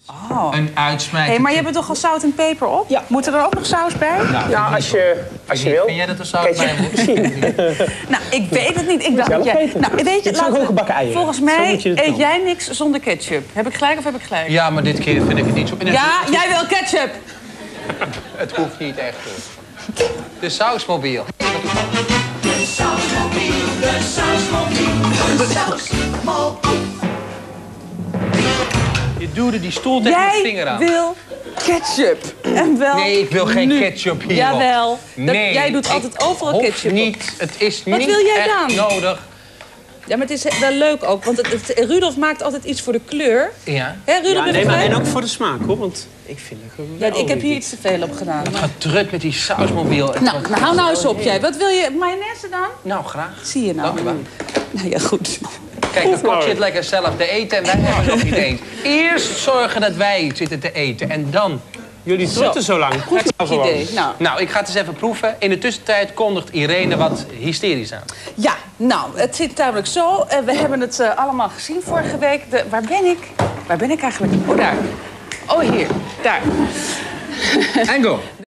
Oh. Een uitsmijter. Maar je hebt er toch al zout en peper op? Ja. Moet er ook nog saus bij? Nou, als je wil. Vind jij dat er zout bij moet? Nou, ik weet het niet. Ik dacht Zelf dat jij... weten. Nou, weet je, Dit zijn gewoon gebakken eieren. Volgens Zo mij moet je het eet doen. jij niks zonder ketchup. Heb ik gelijk of heb ik gelijk? Ja, maar dit keer vind ik het niet zo. Ja, jij wil ketchup! Het hoeft niet echt. De sausmobiel. De sausmobiel, de sausmobiel, de sausmobiel. Je duwde die stoel tegen mijn vinger aan. Jij wil ketchup. En wel Nee, ik wil geen ketchup hierop. Jawel. Nee, Jij doet altijd overal hoeft ketchup op. niet. Het is Wat niet wil jij echt dan? nodig. Ja, maar het is wel leuk ook, want Rudolf maakt altijd iets voor de kleur. Ja. Hè, Rudolf? Ja, ben je nee, maar erbij? en ook voor de smaak, hoor. Want ik vind het gewoon... Ja, ik heb hier iets te veel op gedaan. Wat gedrukt met die sausmobiel. Nou, hou nou eens op jij. Wat wil je? Mayonaise dan? Nou, graag. Zie je nou. Dank u wel. Nou ja, goed. Kijk, de kok zit lekker zelf te eten en wij hebben nog niet eens. Eerst zorgen dat wij zitten te eten en dan... Jullie drukken zo lang. Goed idee. Nou, ik ga het eens even proeven. In de tussentijd kondigt Irene wat hysterisch aan. Ja, nou, het zit namelijk zo. We hebben het allemaal gezien vorige week. Waar ben ik? Waar ben ik eigenlijk? Oh, daar. Oh, hier. Daar. En go.